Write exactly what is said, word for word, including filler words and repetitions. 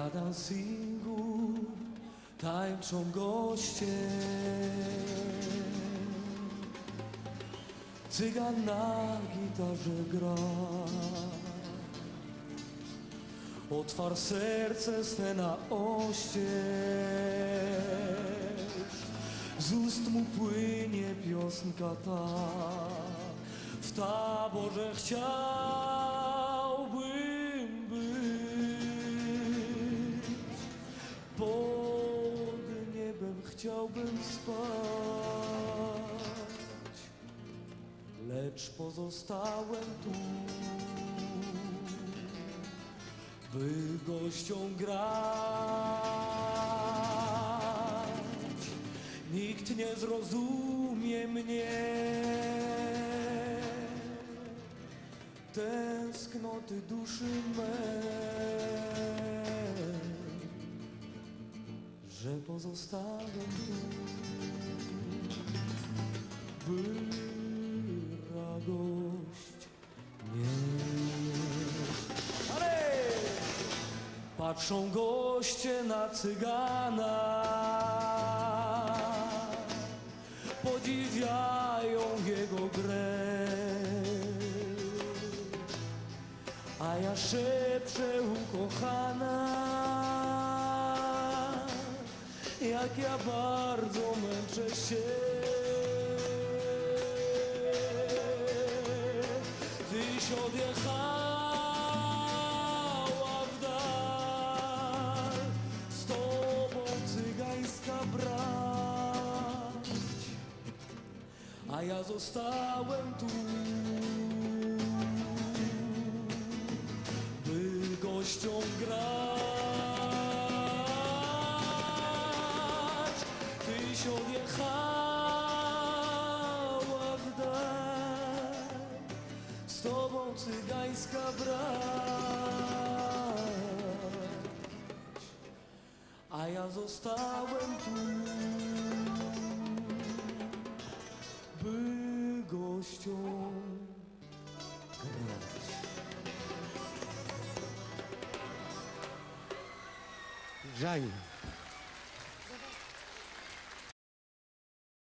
Na dancingu tańczą goście, cygan na gitarze gra. Otwar serce swe na oścież, z ust mu płynie piosenka ta. W taborze chciałbym być, pod niebem chciałbym spać, lecz pozostałem tu, by gościom grać. Nikt nie zrozumie mnie, tęsknoty duszy mej, że pozostałem tu, by radość nieść. Ale patrzą goście na cygana, podziwiają jego grę, a ja szepczę ukochana, jak ja bardzo męczę się. Tyś odjechała w dal, z tobą cygańska brać, a ja zostałem tu, by gościom grać. Tyś odjechała w dal, z tobą cygańska brać, a ja zostałem tu, by gościom grać. Żani.